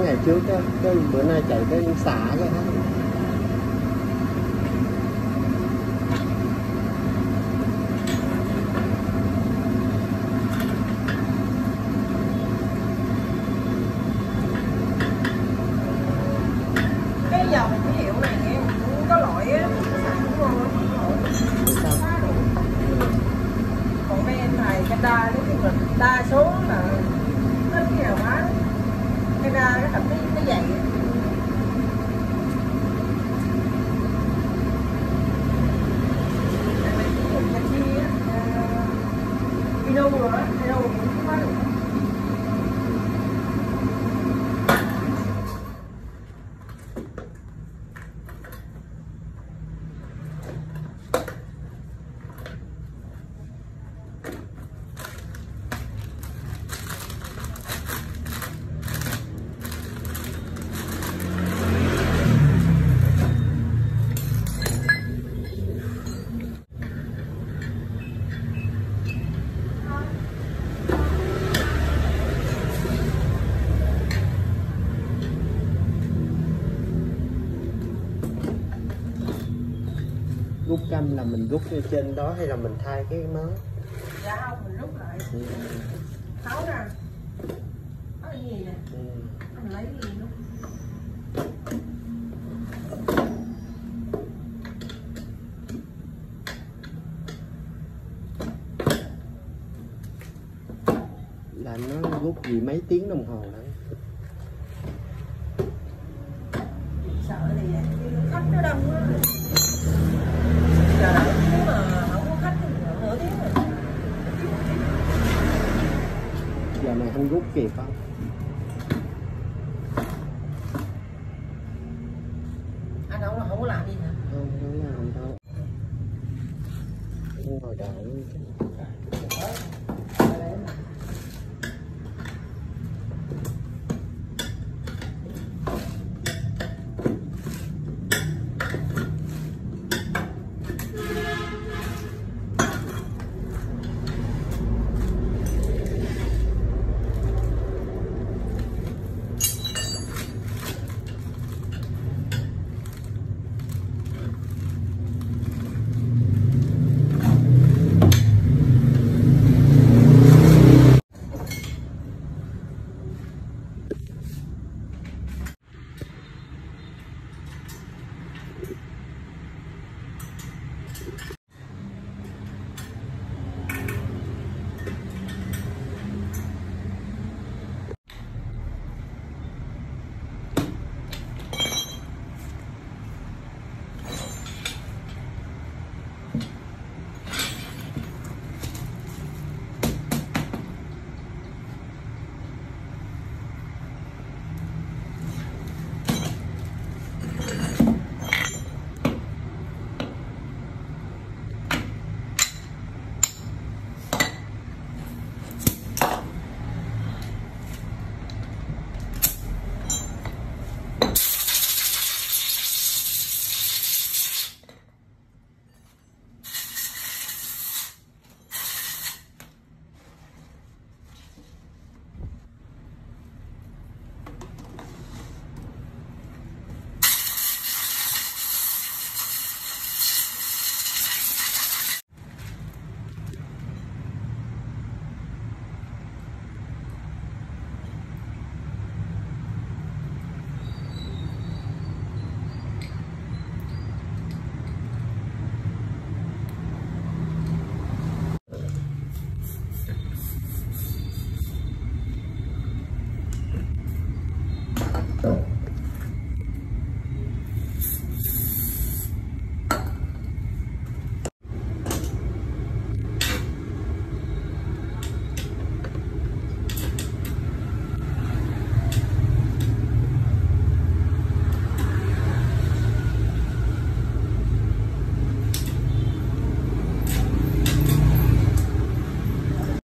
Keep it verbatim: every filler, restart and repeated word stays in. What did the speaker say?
ngày trước á, cái bữa nay chạy tới xả cái hết. Cái dòng cái hiệu này nghe cũng có loại á, cũng ngon lắm. Còn mấy em này Canada nói chung là đa số là thích cái nào quá Canada nó tập cái cái giày Pino rồi đó, Pino cũng quá được. Rút căm là mình rút ở trên đó hay là mình thay cái mớ? Dạ không, mình rút lại. Ừ. Tháo ra. Có cái gì nè? Ừ. Mình lấy cái gì luôn. Là nó rút gì mấy tiếng đồng hồ đó. Sợ thì vậy, khách nó đông quá. Chờ đợi nếu mà không có khách thì nửa tiếng rồi. Giờ này không rút kịp không?